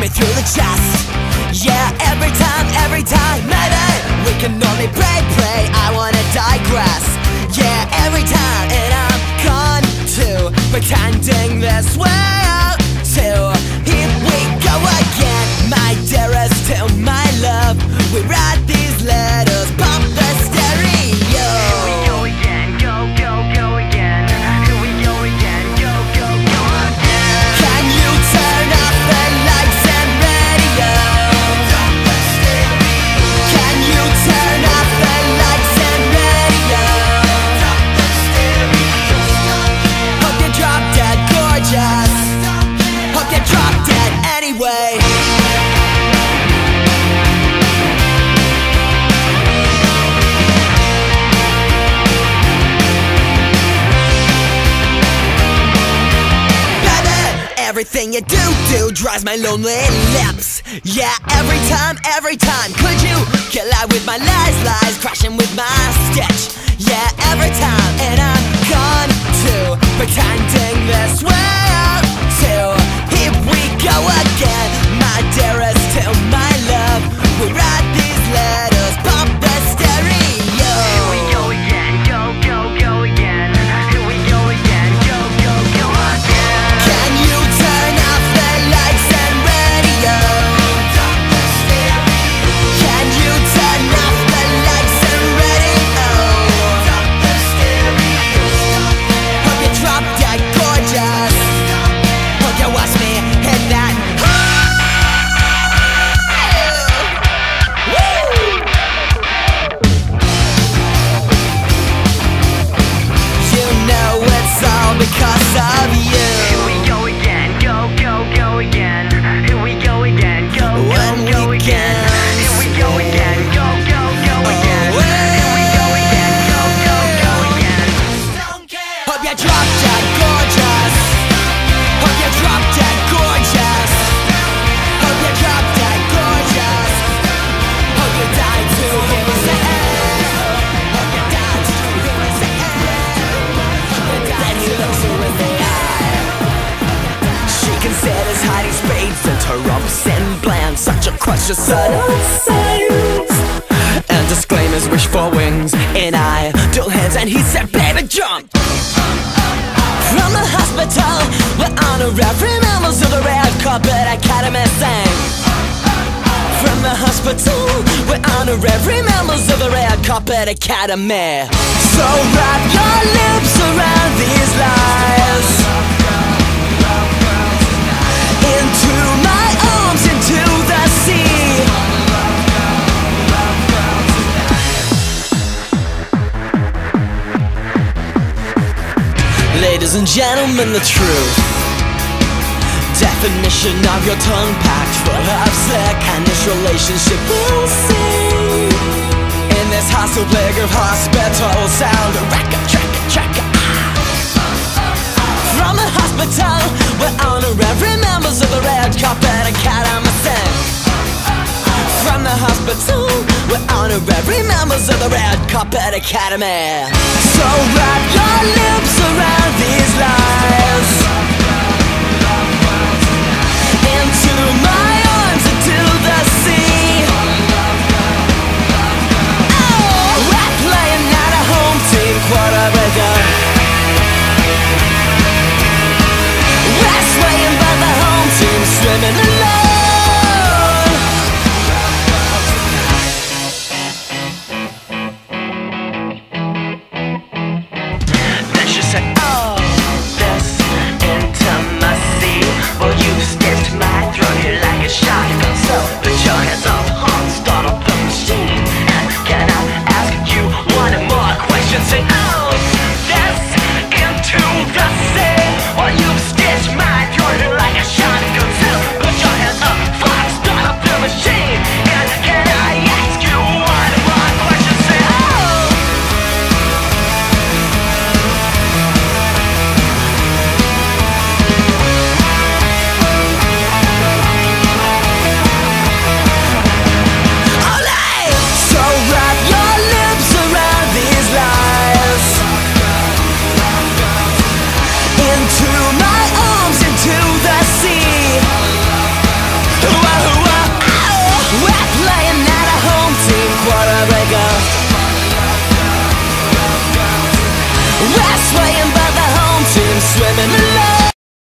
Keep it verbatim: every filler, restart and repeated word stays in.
right through the chest. Yeah, every time, every time, maybe we can only pray, pray, I wanna digress. Yeah, every time, and I'm gone too, pretending this way too. Here we go again, my dearest to my love. We write these letters, pump the stereo. Here we go again, go, go, go again. Here we go again, go, go, go again. Can you turn off the lights and radio? Can you turn off the lights and radio? Hope you drop dead gorgeous. Hope you drop dead anyway. Everything you do, do drives my lonely lips. Yeah, every time, every time. Could you collide with my lies, lies, crashing with my stitch? Yeah, every time, and I'm gone too, pretending this way too. Here we go again, my dearest to my love. We write these letters, pump the stereo. Here we go again, go, go, go again. Here we go again, go, go, go again. Can you turn off the lights and radio? Can you turn off the lights and radio? Hope you drop dead gorgeous. Hope you watch me hit that. You know it's all because of you. Here we go again, go, go, go again. Here we go again, go, go, When go we again. can Here we go again, go, go, go again. Here we go again, go, go, go again. Hope you drop dead gorgeous. Hope you drop dead gorgeous. Hope you drop dead gorgeous. Hope you die to hear me say. Hope you die to hear me say. Then he looks her in the eye. She considers hiding spades into ropes and plans. Such a crush of sudden signs and disclaimers, wish for wings. And I dual hands and he said, baby, jump. From the hospital, we're honorary members of the Red Carpet Academy sing. From the hospital, we're honorary members of the Red Carpet Academy. So wrap your lips around these lies, into my arms, into the sea. Ladies and gentlemen, the truth, definition of your tongue packed full of slick, and this relationship will sing in this hostile plague of hospital sound. Racka, tracka, tracka, ah. From the hospital, we're honorary members of the Red Carpet Academy sing. From the hospital, we're honorary members of the Red Carpet Academy. So wrap your lips around these lies, into my arms, into the sea. Oh, we're playing at a home team quarter rhythm. We're swaying by the home team, swimming